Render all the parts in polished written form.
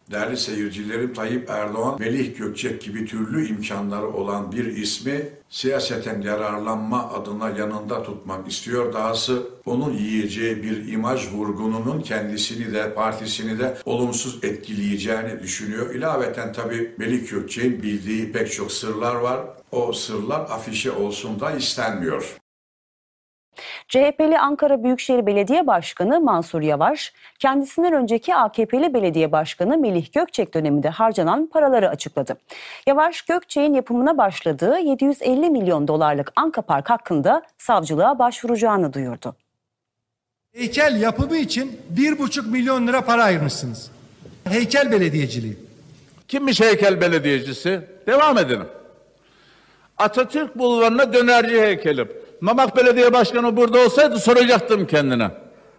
Değerli seyircilerim, Tayyip Erdoğan, Melih Gökçek gibi türlü imkanları olan bir ismi siyaseten yararlanma adına yanında tutmak istiyor. Dahası onun yiyeceği bir imaj vurgununun kendisini de partisini de olumsuz etkileyeceğini düşünüyor. İlaveten tabii Melih Gökçek'in bildiği pek çok sırlar var. O sırlar afişe olsun da istenmiyor. CHP'li Ankara Büyükşehir Belediye Başkanı Mansur Yavaş, kendisinden önceki AKP'li belediye başkanı Melih Gökçek döneminde harcanan paraları açıkladı. Yavaş, Gökçek'in yapımına başladığı 750 milyon dolarlık Ankapark hakkında savcılığa başvuracağını duyurdu. Heykel yapımı için 1,5 milyon lira para ayırmışsınız. Heykel belediyeciliği. Kimmiş heykel belediyecisi? Devam edelim. Atatürk Bulvarı'na dönerci heykelim. Mamak Belediye Başkanı burada olsaydı soracaktım kendine.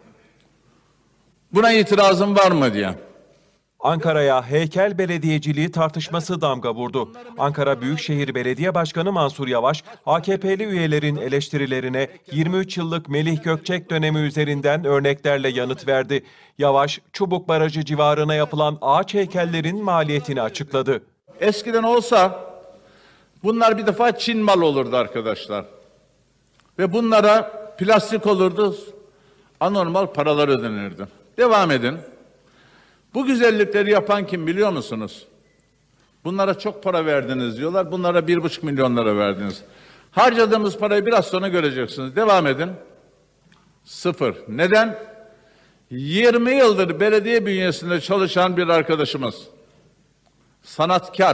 Buna itirazın var mı diye. Ankara'ya heykel belediyeciliği tartışması damga vurdu. Ankara Büyükşehir Belediye Başkanı Mansur Yavaş, AKP'li üyelerin eleştirilerine 23 yıllık Melih Gökçek dönemi üzerinden örneklerle yanıt verdi. Yavaş, Çubuk Barajı civarına yapılan ağaç heykellerin maliyetini açıkladı. Eskiden olsa bunlar bir defa Çin mal olurdu arkadaşlar. Ve bunlara plastik olurdu, anormal paralar ödenirdi. Devam edin. Bu güzellikleri yapan kim biliyor musunuz? Bunlara çok para verdiniz diyorlar. Bunlara 1,5 milyon lira verdiniz. Harcadığımız parayı biraz sonra göreceksiniz. Devam edin. 0. Neden? 20 yıldır belediye bünyesinde çalışan bir arkadaşımız. Sanatkar.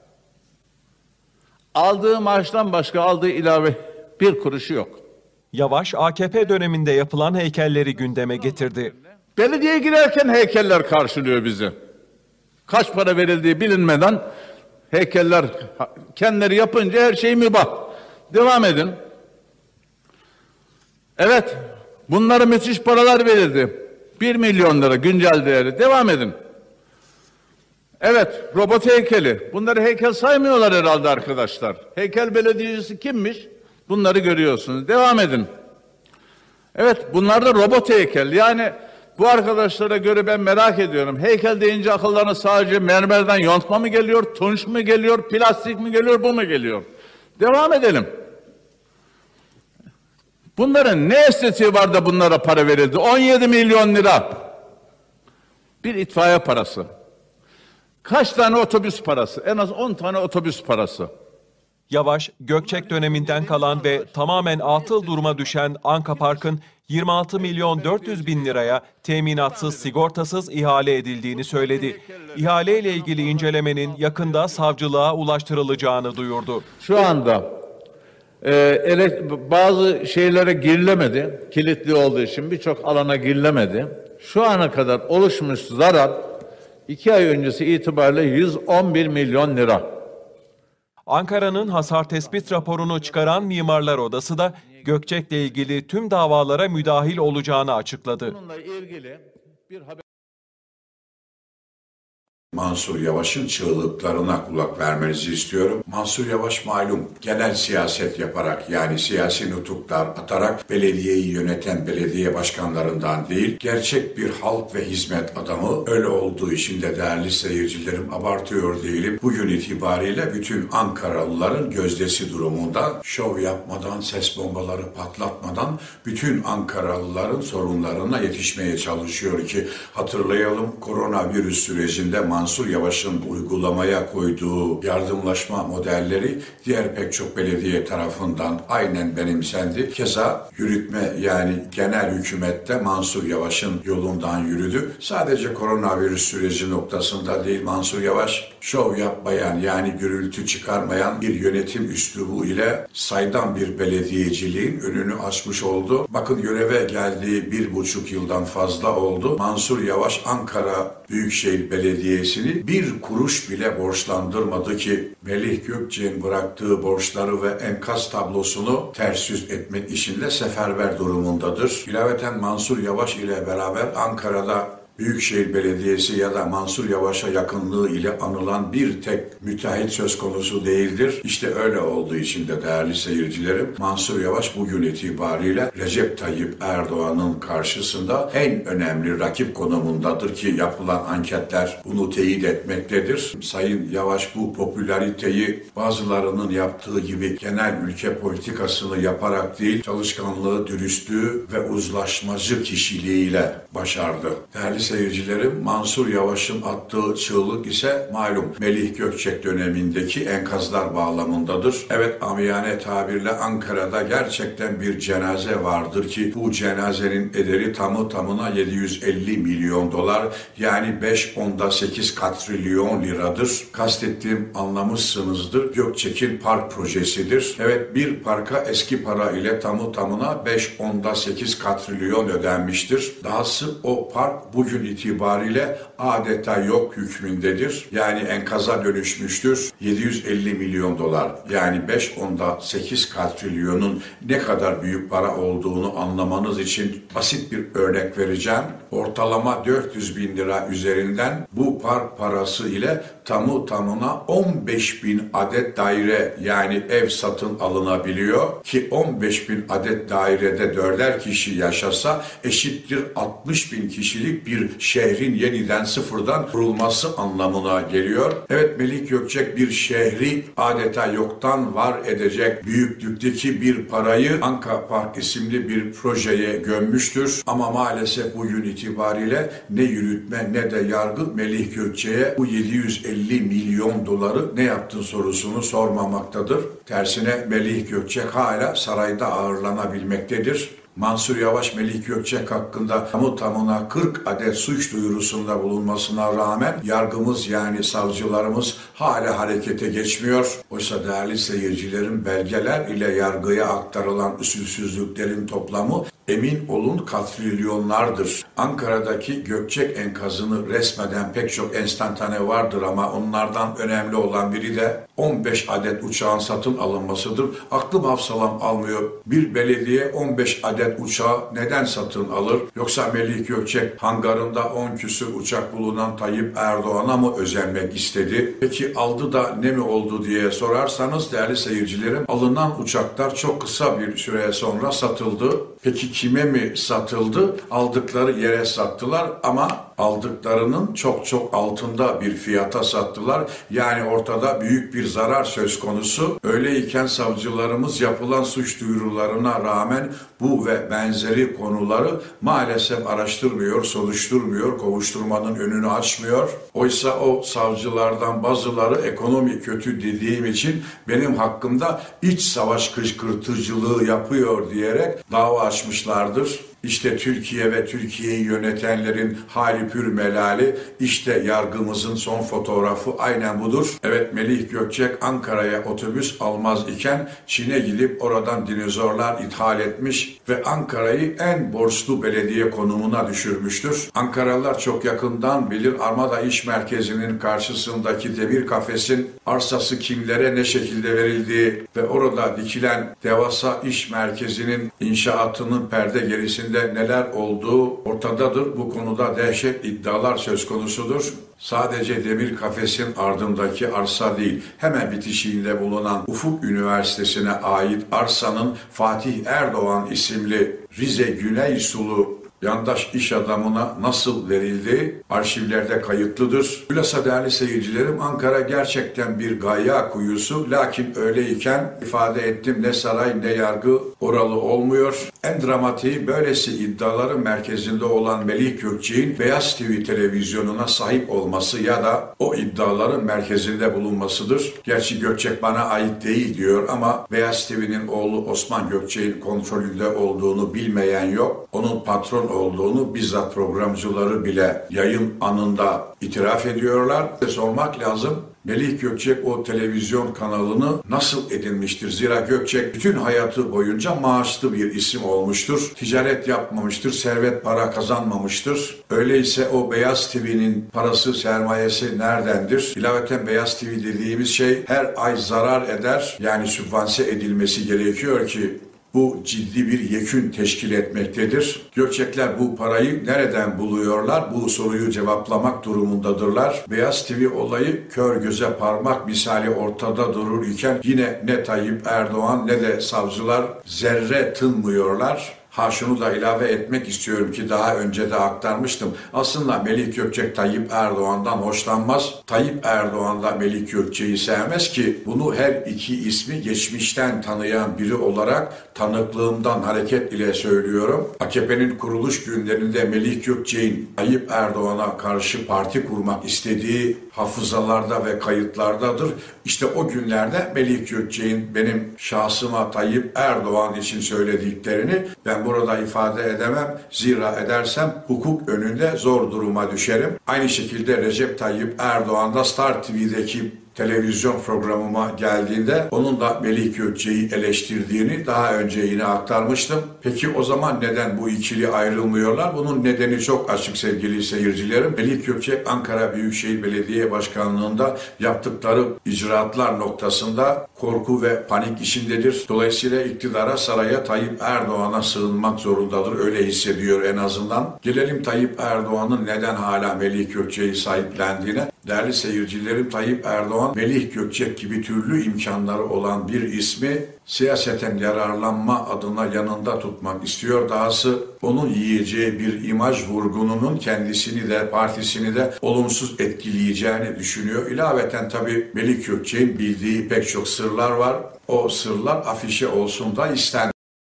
Aldığı maaştan başka aldığı ilave bir kuruşu yok. Yavaş, AKP döneminde yapılan heykelleri gündeme getirdi. Belediyeye girerken heykeller karşılıyor bizi. Kaç para verildiği bilinmeden heykeller kendileri yapınca her şey mübah. Devam edin. Evet, bunlara müthiş paralar verildi. 1 milyon lira güncel değeri. Devam edin. Evet, robot heykeli. Bunları heykel saymıyorlar herhalde arkadaşlar. Heykel belediyecisi kimmiş? Bunları görüyorsunuz. Devam edin. Evet, bunlar da robot heykel. Yani bu arkadaşlara göre ben merak ediyorum. Heykel deyince akıllarına sadece mermerden yontma mı geliyor, tunç mu geliyor, plastik mi geliyor, bu mu geliyor? Devam edelim. Bunların ne estetiği var da bunlara para verildi? 17 milyon lira. Bir itfaiye parası. Kaç tane otobüs parası? En az 10 tane otobüs parası. Yavaş, Gökçek döneminden kalan ve tamamen atıl duruma düşen Ankapark'ın 26 milyon 400 bin liraya teminatsız, sigortasız ihale edildiğini söyledi. İhaleyle ilgili incelemenin yakında savcılığa ulaştırılacağını duyurdu. Şu anda bazı şeylere girilemedi, kilitli olduğu için birçok alana girilemedi. Şu ana kadar oluşmuş zarar 2 ay öncesi itibariyle 111 milyon lira. Ankara'nın hasar tespit raporunu çıkaran Mimarlar Odası da Gökçek'le ilgili tüm davalara müdahil olacağını açıkladı. Bununla ilgili bir haber... Mansur Yavaş'ın çığlıklarına kulak vermenizi istiyorum. Mansur Yavaş malum genel siyaset yaparak yani siyasi nutuklar atarak belediyeyi yöneten belediye başkanlarından değil, gerçek bir halk ve hizmet adamı. Öyle olduğu için de değerli seyircilerim abartıyor değilim. Bugün itibariyle bütün Ankaralıların gözdesi durumunda şov yapmadan, ses bombaları patlatmadan bütün Ankaralıların sorunlarına yetişmeye çalışıyor ki hatırlayalım koronavirüs sürecinde Mansur Yavaş'ın uygulamaya koyduğu yardımlaşma modelleri diğer pek çok belediye tarafından aynen benimsendi. Keza yürütme yani genel hükümette Mansur Yavaş'ın yolundan yürüdü. Sadece koronavirüs süreci noktasında değil Mansur Yavaş şov yapmayan yani gürültü çıkarmayan bir yönetim üslubu ile saydam bir belediyeciliğin önünü açmış oldu. Bakın göreve geldiği 1,5 yıldan fazla oldu. Mansur Yavaş Ankara Büyükşehir Belediyesi'ni bir kuruş bile borçlandırmadı ki Melih Gökçek'in bıraktığı borçları ve enkaz tablosunu ters yüz etmek işinde seferber durumundadır. İlaveten Mansur Yavaş ile beraber Ankara'da Büyükşehir Belediyesi ya da Mansur Yavaş'a yakınlığı ile anılan bir tek müteahhit söz konusu değildir. İşte öyle olduğu için de değerli seyircilerim, Mansur Yavaş bugün itibariyle Recep Tayyip Erdoğan'ın karşısında en önemli rakip konumundadır ki yapılan anketler bunu teyit etmektedir. Sayın Yavaş bu popülariteyi bazılarının yaptığı gibi genel ülke politikasını yaparak değil, çalışkanlığı, dürüstlüğü ve uzlaşmacı kişiliğiyle başardı. Değerli seyircilerim, Mansur Yavaş'ın attığı çığlık ise malum Melih Gökçek dönemindeki enkazlar bağlamındadır. Evet, amiyane tabirle Ankara'da gerçekten bir cenaze vardır ki bu cenazenin ederi tamı tamına 750 milyon dolar yani 5.8 katrilyon liradır. Kastettiğim anlamışsınızdır. Gökçek'in park projesidir. Evet, bir parka eski para ile tamı tamına 5.8 katrilyon ödenmiştir. Dahası o park bugün itibariyle adeta yok hükmündedir. Yani enkaza dönüşmüştür. 750 milyon dolar yani 5.8 katrilyonun ne kadar büyük para olduğunu anlamanız için basit bir örnek vereceğim. Ortalama 400 bin lira üzerinden bu park parası ile tamı tamına 15 bin adet daire yani ev satın alınabiliyor ki 15 bin adet dairede 4'er kişi yaşasa eşittir 60 bin kişilik bir şehrin yeniden sıfırdan kurulması anlamına geliyor. Evet, Melih Gökçek bir şehri adeta yoktan var edecek büyüklükteki bir parayı Anka Park isimli bir projeye gömmüştür. Ama maalesef bugün itibariyle ne yürütme ne de yargı Melih Gökçek'e bu 750 milyon doları ne yaptın sorusunu sormamaktadır. Tersine Melih Gökçek hala sarayda ağırlanabilmektedir. Mansur Yavaş, Melih Gökçek hakkında tamına 40 adet suç duyurusunda bulunmasına rağmen yargımız yani savcılarımız hala harekete geçmiyor. Oysa değerli seyircilerin belgeler ile yargıya aktarılan usulsüzlüklerin toplamı emin olun katrilyonlardır. Ankara'daki Gökçek enkazını resmeden pek çok enstantane vardır ama onlardan önemli olan biri de 15 adet uçağın satın alınmasıdır. Aklım hafsalam almıyor. Bir belediye 15 adet uçağı neden satın alır? Yoksa Melih Gökçek hangarında 10 küsur uçak bulunan Tayyip Erdoğan'a mı özenmek istedi? Peki aldı da ne mi oldu diye sorarsanız değerli seyircilerim, alınan uçaklar çok kısa bir süre sonra satıldı. Peki kime mi satıldı? Aldıkları yere sattılar ama aldıklarının çok çok altında bir fiyata sattılar. Yani ortada büyük bir zarar söz konusu. Öyleyken savcılarımız yapılan suç duyurularına rağmen bu ve benzeri konuları maalesef araştırmıyor, soruşturmuyor, kovuşturmanın önünü açmıyor. Oysa o savcılardan bazıları ekonomi kötü dediğim için benim hakkımda iç savaş kışkırtıcılığı yapıyor diyerek dava açmışlardır. İşte Türkiye ve Türkiye'yi yönetenlerin hali pür melali, işte yargımızın son fotoğrafı aynen budur. Evet, Melih Gökçek Ankara'ya otobüs almaz iken Çin'e gidip oradan dinozorlar ithal etmiş ve Ankara'yı en borçlu belediye konumuna düşürmüştür. Ankaralılar çok yakından bilir, Armada İş Merkezi'nin karşısındaki demir kafesin arsası kimlere ne şekilde verildiği ve orada dikilen devasa iş merkezinin inşaatının perde gerisinde neler olduğu ortadadır. Bu konuda dehşet iddialar söz konusudur. Sadece demir kafesin ardındaki arsa değil, hemen bitişiğinde bulunan Ufuk Üniversitesi'ne ait arsanın Fatih Erdoğan isimli Rize Güneysulu yandaş iş adamına nasıl verildiği arşivlerde kayıtlıdır. Bilhassa değerli seyircilerim, Ankara gerçekten bir gayya kuyusu. Lakin öyleyken ifade ettim, ne saray ne yargı oralı olmuyor. En dramatiği böylesi iddiaların merkezinde olan Melih Gökçek'in Beyaz TV televizyonuna sahip olması ya da o iddiaların merkezinde bulunmasıdır. Gerçi Gökçek bana ait değil diyor ama Beyaz TV'nin oğlu Osman Gökçek'in kontrolünde olduğunu bilmeyen yok. Onun patron olduğunu bizzat programcıları bile yayın anında itiraf ediyorlar. Sormak lazım, Melih Gökçek o televizyon kanalını nasıl edinmiştir? Zira Gökçek bütün hayatı boyunca maaşlı bir isim olmuştur. Ticaret yapmamıştır, servet para kazanmamıştır. Öyleyse o Beyaz TV'nin parası, sermayesi neredendir? İlaveten Beyaz TV dediğimiz şey her ay zarar eder. Yani sübvanse edilmesi gerekiyor ki Bu ciddi bir yekün teşkil etmektedir. Gökçekler bu parayı nereden buluyorlar? Bu soruyu cevaplamak durumundadırlar. Beyaz TV olayı kör göze parmak misali ortada durur iken yine ne Tayyip Erdoğan ne de savcılar zerre tınmıyorlar. Şunu da ilave etmek istiyorum ki daha önce de aktarmıştım. Aslında Melih Gökçek Tayyip Erdoğan'dan hoşlanmaz. Tayyip Erdoğan da Melih Gökçek'i sevmez ki bunu her iki ismi geçmişten tanıyan biri olarak tanıklığımdan hareket ile söylüyorum. AKP'nin kuruluş günlerinde Melih Gökçek'in Tayyip Erdoğan'a karşı parti kurmak istediği hafızalarda ve kayıtlardadır. İşte o günlerde Melih Gökçek'in benim şahsıma Tayyip Erdoğan için söylediklerini ben burada ifade edemem. Zira edersem hukuk önünde zor duruma düşerim. Aynı şekilde Recep Tayyip Erdoğan da Star TV'deki televizyon programıma geldiğinde onun da Melih Gökçek'i eleştirdiğini daha önce yine aktarmıştım. Peki o zaman neden bu ikili ayrılmıyorlar? Bunun nedeni çok açık sevgili seyircilerim. Melih Gökçek Ankara Büyükşehir Belediye Başkanlığı'nda yaptıkları icraatlar noktasında korku ve panik içindedir. Dolayısıyla iktidara, saraya Tayyip Erdoğan'a sığınmak zorundadır. Öyle hissediyor en azından. Gelelim Tayyip Erdoğan'ın neden hala Melih Gökçek'i sahiplendiğine. Değerli seyircilerim, Tayyip Erdoğan, Melih Gökçek gibi türlü imkanları olan bir ismi siyaseten yararlanma adına yanında tutmak istiyor. Dahası onun yiyeceği bir imaj vurgununun kendisini de partisini de olumsuz etkileyeceğini düşünüyor. İlaveten tabii Melih Gökçek'in bildiği pek çok sırlar var. O sırlar afişe olsun da istenmiyor.